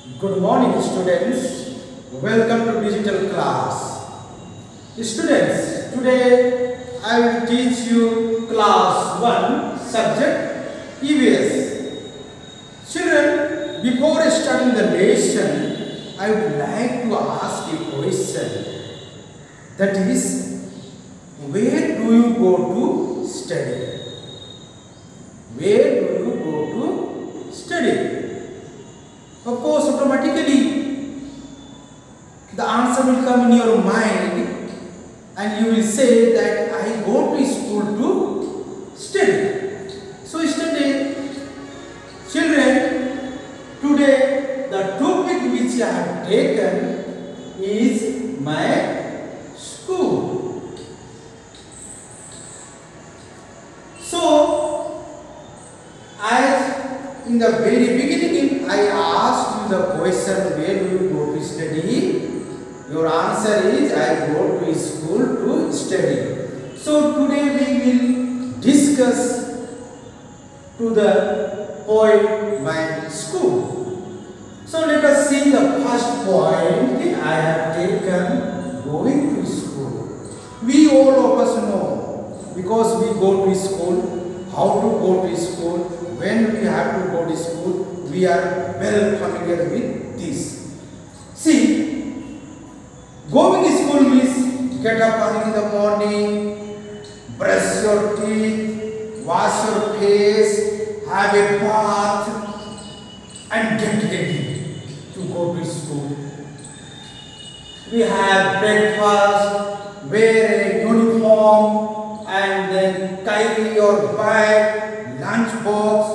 Good morning, students. Welcome to digital class. Students, today I will teach you class 1 subject EVS. Children, before starting the lesson, I would like to ask a question. That is, where do you go to study? Where do you go to study? Of course, automatically the answer will come in your mind and you will say that I go to school to study. So children, today the topic which I have taken is my school. So, as in the very beginning I asked you the question, where do you go to study? Your answer is, I go to school to study. So today we will discuss to the point my school. So let us see the first point I have taken, going to school. We all of us know, because we go to school, how to go to school, when we have to go to school, we are well familiar with this. See, going to school means get up early in the morning, brush your teeth, wash your face, have a bath and get ready to go to school. We have breakfast, wear a uniform and then carry your bag, lunch box,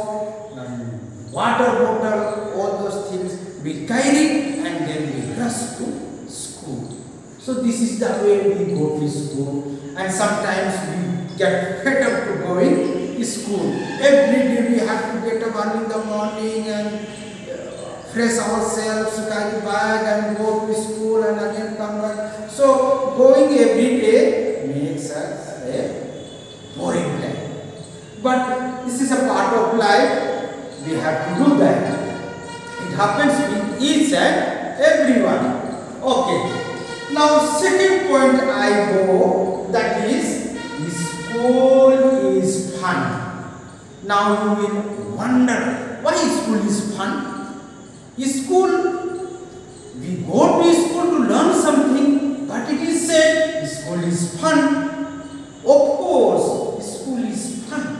water bottle, all those things we carry and then we rush to school. So this is the way we go to school, and sometimes we get fed up to going to school. Every day we have to get up early in the morning and fresh ourselves, carry bag and go to school and again come back. So going every day makes us a boring time. But this is a part of life. We have to do that. It happens with each and everyone. Okay. Now second point I go, that is, school is fun. Now you will wonder, why school is fun? School, we go to school to learn something, but it is said school is fun. Of course, school is fun.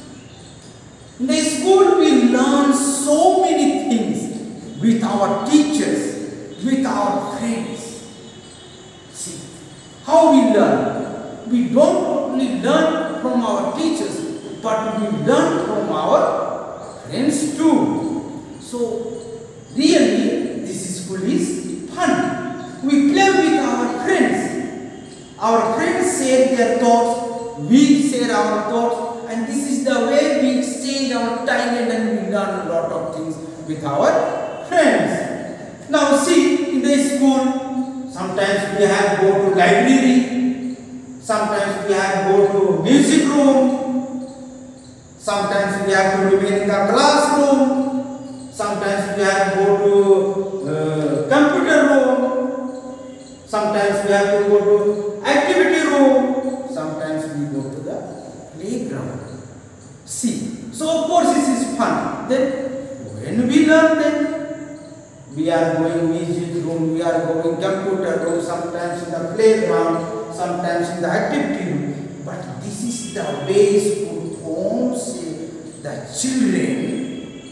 In the school we learn so many things with our teachers, with our friends. See, how we learn? We don't only learn from our teachers, but we learn from our friends too. So, really, this school is fun. We play with our friends. Our friends share their thoughts, we share our thoughts, and this is the way we exchange our talent and we learn a lot of things with our friends. Now see, in the school, sometimes we have go to library, sometimes we have go to music room, sometimes we have to remain in the classroom, sometimes we have go to computer room, sometimes we have to go to activity room, sometimes we go to the playground. See, so of course this is fun. Then when we learn, then we are going music room, we are going computer room, sometimes in the playground, sometimes in the activity room. But this is the way school forms the children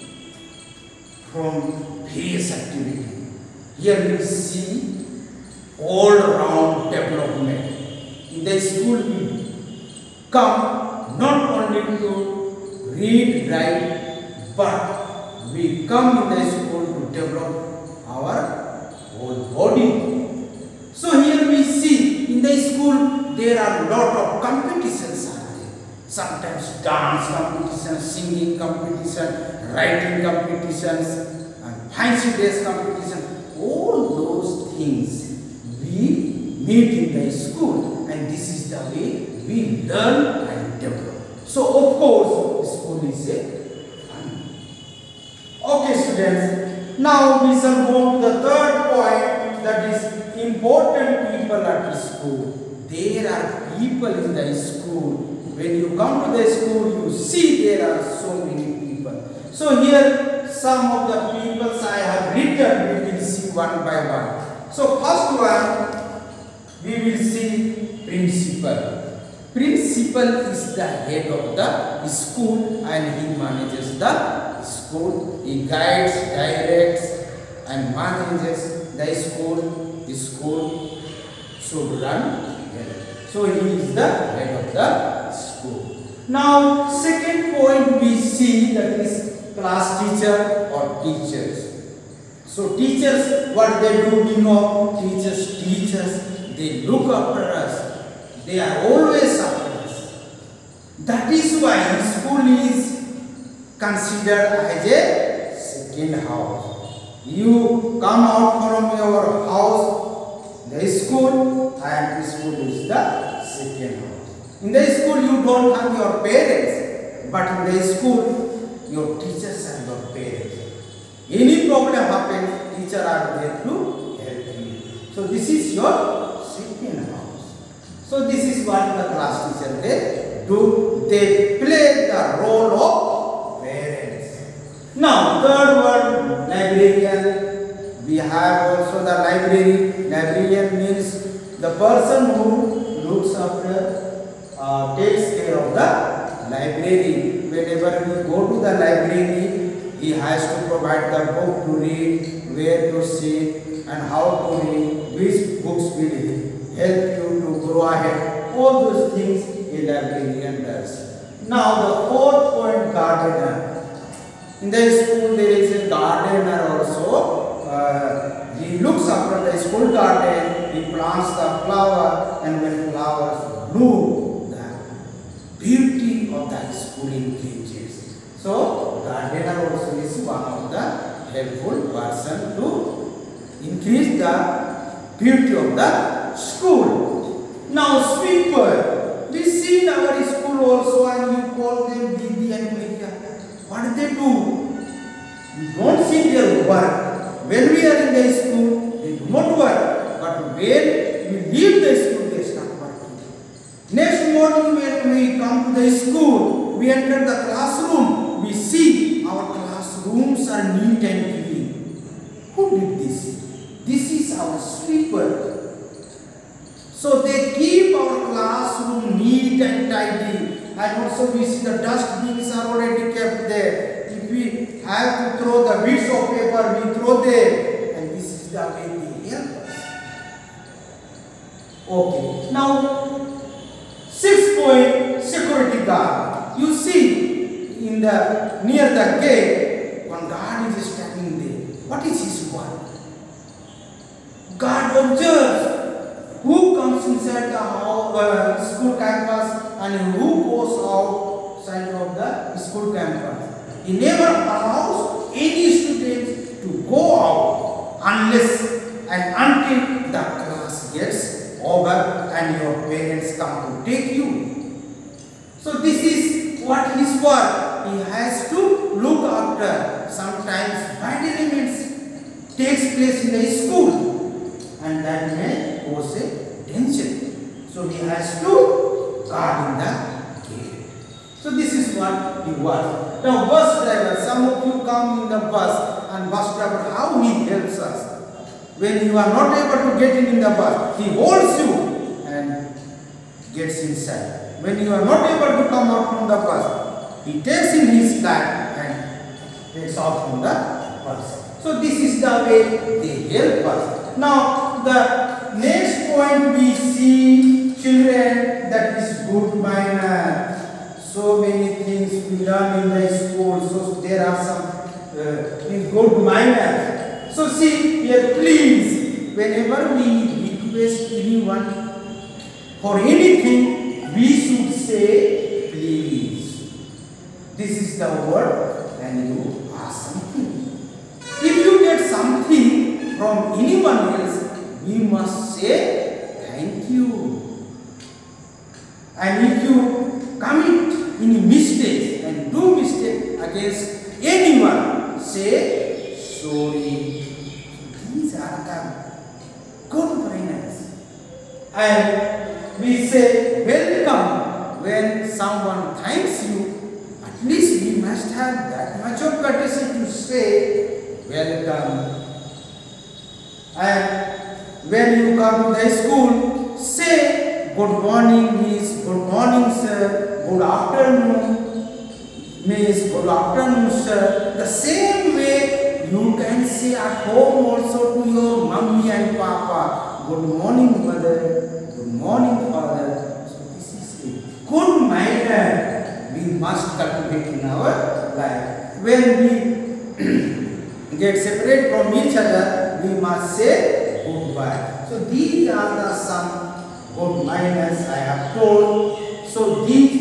from various activity. Here we see all round development. In the school we come not only to read, write, but we come in the school to develop our whole body. So here we see in the school there are a lot of competitions are there. Sometimes dance competitions, singing competition, writing competitions, and fancy dress competition. All those things we meet in the school, and this is the way we learn and develop. So of course school is a fun. Okay students, Now we shall go to the third point, that is important people at school. There are people in the school. When you come to the school, you see there are so many people. So here some of the people I have written, we will see one by one. So first one, we will see principal. Principal is the head of the school and he manages the school. He guides, directs and manages the school. The school should run well. So he is the head of the school. Now second point we see, that is class teacher or teachers. So teachers, what they do, we know. Teachers teach us, they look after us. They are always after us. That is why school is considered as a second house. You come out from your house, the school, and school is the second house. In the school you don't have your parents, but in the school your teachers and your parents. Any problem happens, teachers are there to help you. So this is your second house. So this is what the class teacher they do. They play the role of parents. Now third one, librarian. We have also the library. Librarian means the person who looks after, takes care of the library. Whenever we go to the library, he has to provide the book to read, where to sit and how to read, which books will help you to grow ahead. All those things a librarian does. Now the fourth point, gardener. In the school there is a gardener also. He looks after the school garden. He plants the flower, and when flowers bloom, the beauty of the school increases. So gardener also is one of the helpful person to increase the beauty of the school. Now sweeper, we see in our school also, and you call them Didi and Bhaiya. What do they do? You don't see their work. When we are in the school, they do not work. But when we leave the school, they start working. Next morning when we come to the school, we enter the classroom, we see our classrooms are neat and clean. Who did this? This is our sweeper. So they keep our classroom neat and tidy. And also we see the dustbins are already kept there. If we have to throw the bits of paper, we throw there. And this is the way they help us. Okay. Now, sixth point, security guard. You see in the near the gate, one guard is standing there. What is his work? Guard observes who comes inside the school campus and who goes outside of the school campus. He never allows any students to go out unless and until the class gets over and your parents come to take you. So this is what his work. He has to look after. Sometimes bad elements takes place in the school, and that may cause a danger. So he has to guard in the gate. So this is what he was. Now bus driver, some of you come in the bus, and bus driver, how he helps us. When you are not able to get in the bus, he holds you and gets inside. When you are not able to come out from the bus, he takes in his bag and takes out from the bus. So this is the way they help us. Now the next point we see children, that is good manner. So many things we learn in the school. So there are some good manner. So see here, please, whenever we request anyone for anything, we should say please. This is the word when you ask something. If you get something from anyone else, we must say thank you. And if you commit any mistakes and do mistake against anyone, say sorry. These are the good manners. And we say welcome when someone thanks you. At least we must have that much of courtesy to say welcome. And when you come to the school, say good morning miss, good morning sir, good afternoon miss, good afternoon sir. The same way you can say at home also to your mummy and papa, good morning mother, good morning father. So this is a good manner we must cultivate in our life. When we get separate from each other, we must say goodbye. So these are the some good manners I have told. So these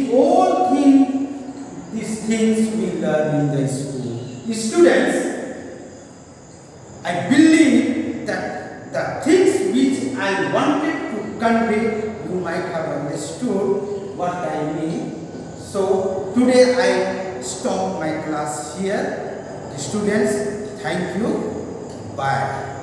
things we learn in the school. Students, I believe that the things which I wanted to convey, you might have understood what I mean. So today I stop my class here. Students, thank you. Bye.